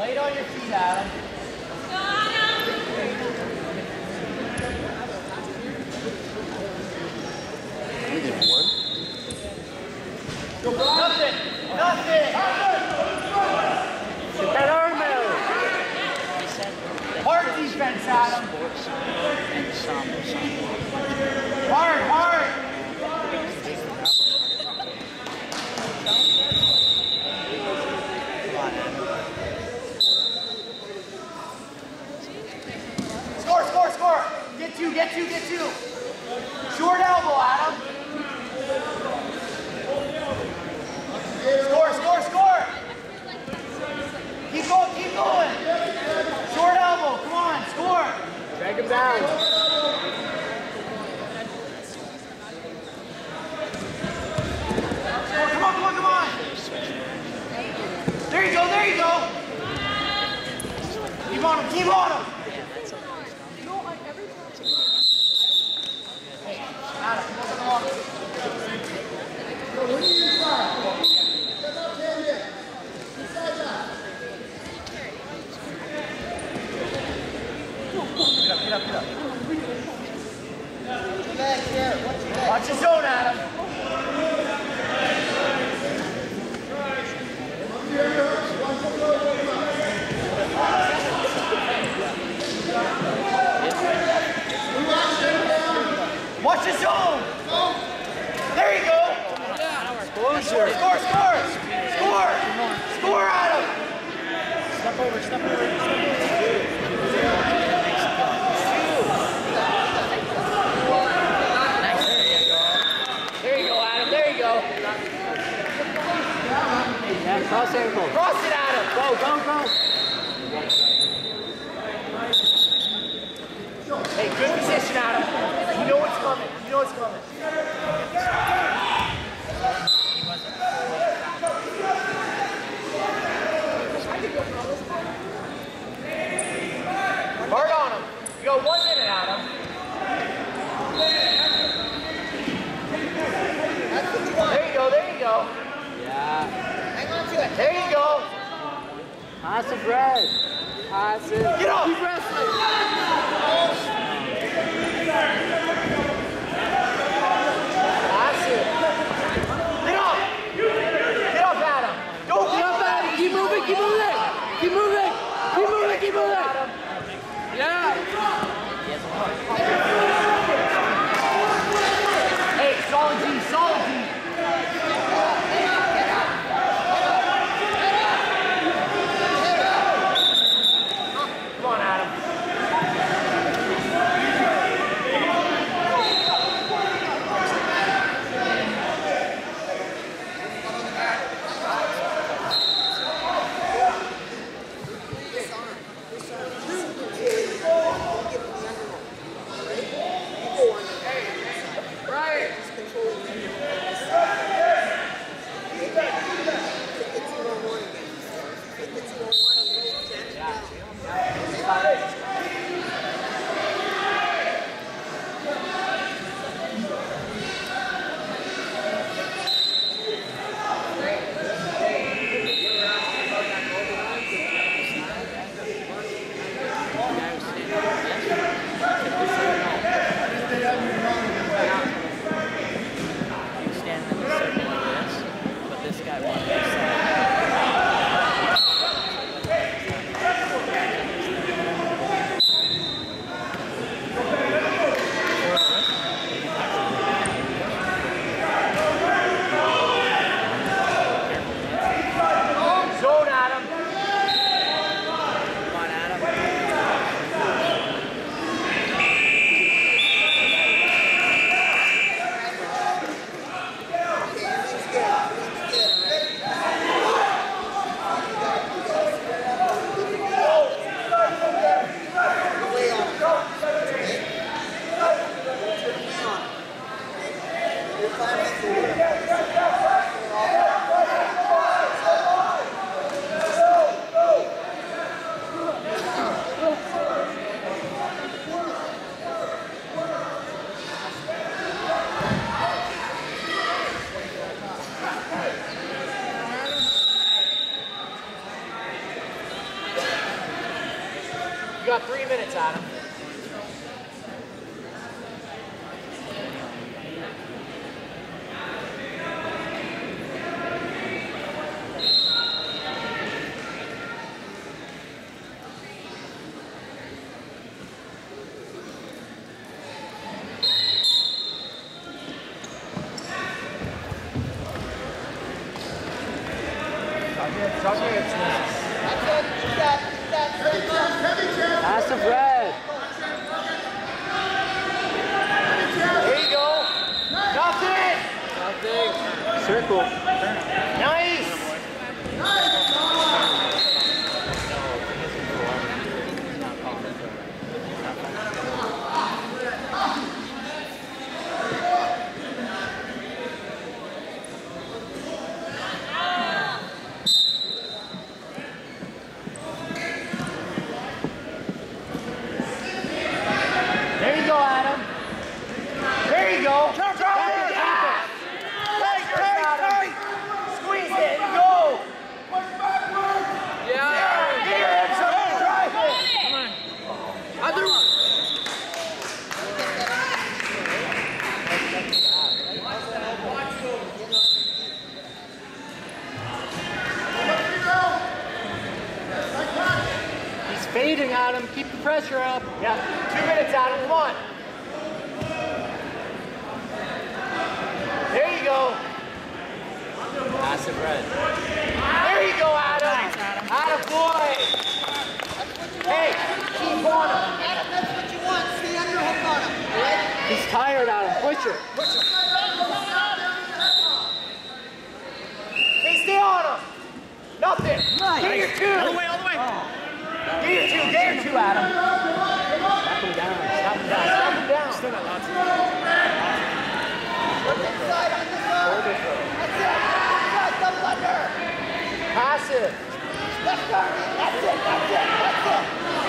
Lay on your feet, Adam. We did one. Nothing. Nothing. Get that arm out. Hard defense, Adam. Hard, hard. Score, score, score. Get two, get two, get two. Short elbow, Adam. Score, score, score. Keep going, keep going. Short elbow, come on, score. Drag him down. Come on, come on, come on. There you go, there you go. Keep on him, keep on him. Adam, come on, come on. Get up, get up. Back here. Watch your zone, Adam. Watch your zone. There you go. Score, score, score. Score. Score, Adam. Step over, step over, step over. Yeah, cross ankle. Cross it, Adam. Go, go, go. Hey, good position, Adam. You know what's coming. You know what's coming. Hard on him. You got 1 minute, Adam. There you go, there you go. Yeah. Hang on to it. There you go. Passive red. Passive. Get up. Keep wrestling. Passive. Get up. Get up, Adam. Go. Get up, Adam. Keep moving, keep moving. Keep moving. Keep moving, keep moving. Adam. Yeah. Hey, solid D, solid D. Come on, Adam. got 3 minutes, Adam. Pass the Fred. There you go. Nothing. Nothing. Circle. Nice. There you go, Adam. There you go. Squeeze it and go. Yeah. Get your hips up and drive it. Other one. He's fading, Adam. Keep the pressure up. Yeah. 2 minutes, Adam. Come on. There you go. Pass the Fred. There you go, Adam. Atta boy. Hey, keep on him. Adam, that's what you want. Stay under hook on him. All right? He's tired, Adam. Push it. Hey, stay on him. Nothing. Nice. Get your two. All the way, all the way. Get your two. Get your two, Adam. Knock him down. Stop him down. Stop him down. Still got lots of Inside on the throw. That's it. Inside, double under. Pass it. Left guard. That's it. That's it. That's it.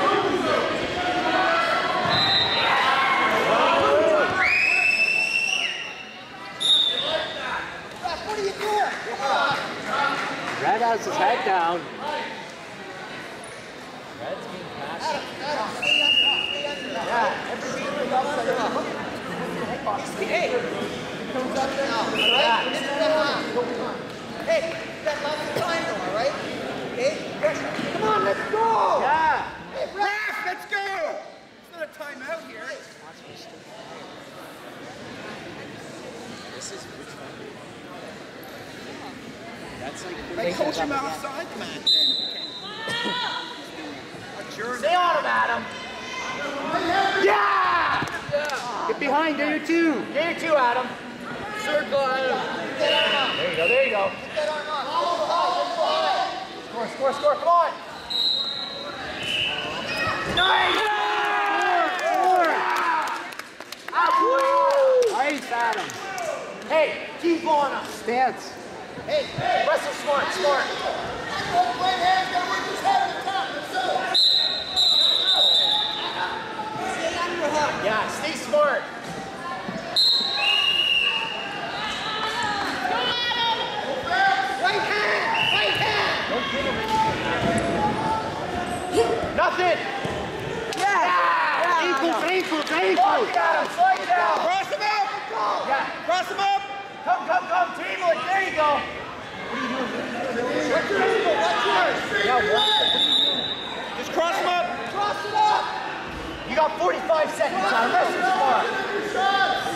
Ref, what are you doing? Come on. Red has his head down. Adam, stay under. Stay under. Yeah. Everything upside down. Hey, comes up now, all right? This is the half. Hey, that lots of time though, all right? Hey, pressure. Come on, let's go! Yeah. Hey, ref, let's go! It's not a timeout here. Hey, coach him outside, man, then. Stay on him, Adam. Yeah! Get behind. Get your two. Get your two, Adam. Circle, Adam. There you go. There you go. Get arm on. Score, score, score. Come on. Nice! Nice, Adam. Hey, keep on him. Stance. Hey, wrestle smart, smart. Yeah, stay smart. Right hand! Right hand! Nothing. Yeah. Ankle, ankle, ankle. Slow it down. Slow it down. Cross him up! Yeah. Cross him up! Come. Table it. There you go. What's your angle? What's yours? Yeah, what? Just cross him up! Cross it up! You got 45 seconds on wrestle smart.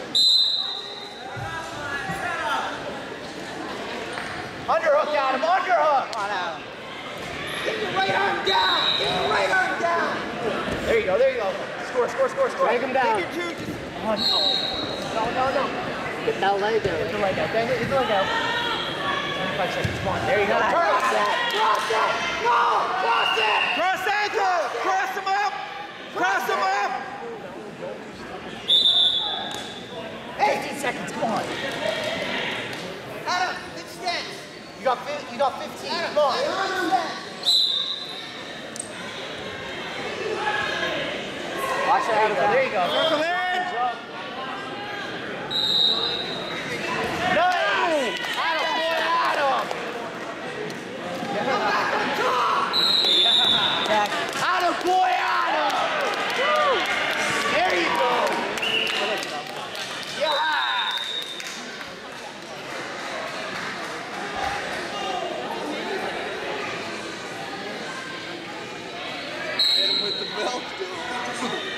Underhook, Adam. Underhook. Come on, Adam. Get your right arm down! Get your right arm down! There you go. There you go. Score. Drag him down. Take your two, just Oh, no. Get that leg there. Hit the leg out. Bang it. Hit the leg out. 25 seconds. Come on. There you go. Turn it. cross it! No! Cross it! Cross ankle! Cross him up! Cross him up! 15 seconds. Come on. Adam, extend! You got 15. Adam, Come on. Watch it, Adam. There you go. Circle in! Nice! Adam! Come back on top! Atta boy, Will do.